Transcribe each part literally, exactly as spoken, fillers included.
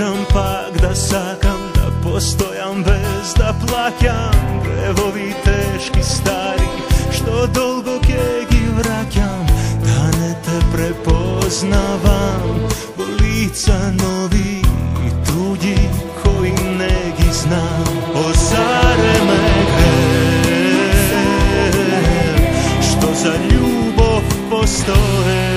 možam pak da sakam, da postojam bez da plakam. Drevovi teški stari, što dolgo kegi vrakjam, da ne te prepoznavam. Bo lica novi i tuđi koji negi znam. Ozare me greh, što za ljubav postoje.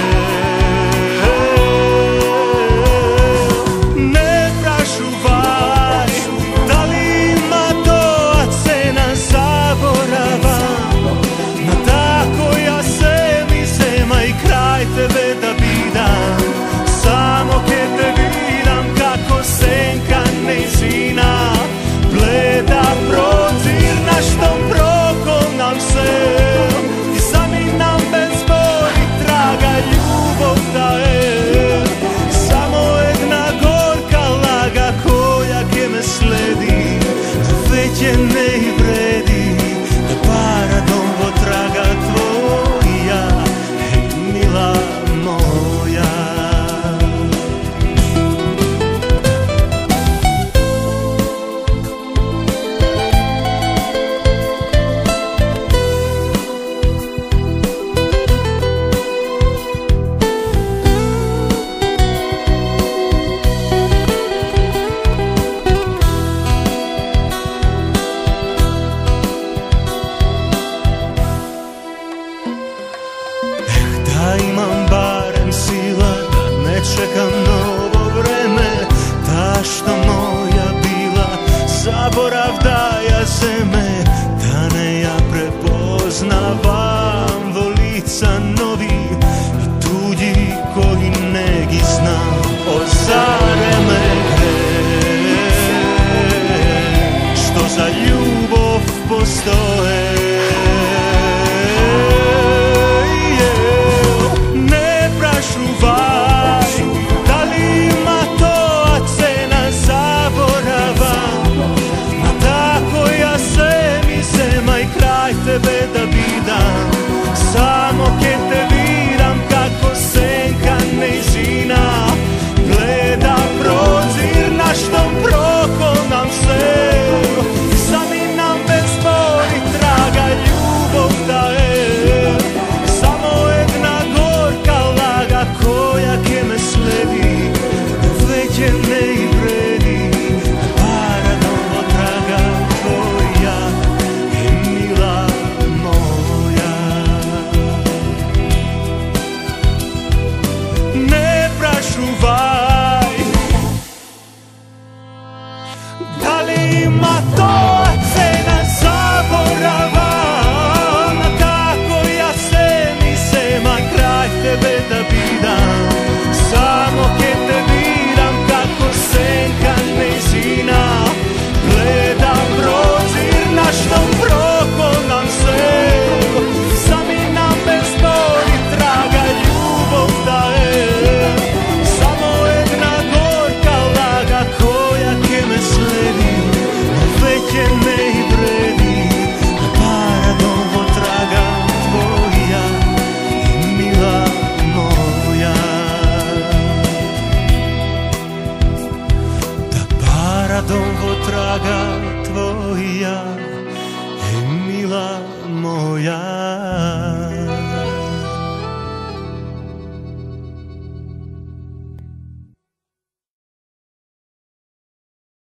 Ne prašuvaj, da li ima to, a cena zaborava. Na tako ja se mi zema i kraj tebe da bidam. Samo ke te vidam kako senka neizina gleda prozir na štom prokol nam se. I sami nam bez boli traga ljubav daje. Samo jedna gorka laga koja ke me sledi, već je ne i vredi, da paradom vo traga tvoja, hej mila moja. Da imam barem sila da ne čekam novo vreme, ta što moja bila zaborav da ja zeme, da ne ja prepoznavam vo lica novi i tuđi koji negi znam. Ozare me greh, što za ljubav postoje. Da li ima to, a cena zaborava. Na tako ja se mi zema i kraj tebe da bidam. Samo ke te vidim kako senka neizina gleda prozir na štom prokol nam se. I sami nam bez boli traga ljubav daje. Samo jedna gorka laga koja ke me sledi, već je ne i vredi, paradom vo traga tvoja, e mila moja. Ne prašuvaj, da li ima to, a cena zaborava. Na tako ja se mi zema kraj tebe da bidam. Samo ke te vidim kako senka neizina gleda prozir na štom prokol nam se. Sami nam bez boli traga ljubav daje. Samo jedna gorka laga koja ke me sledi, već je ne i vredi, da paradom vo traga tvoja, i mila moja. Da paradom vo traga tvoja,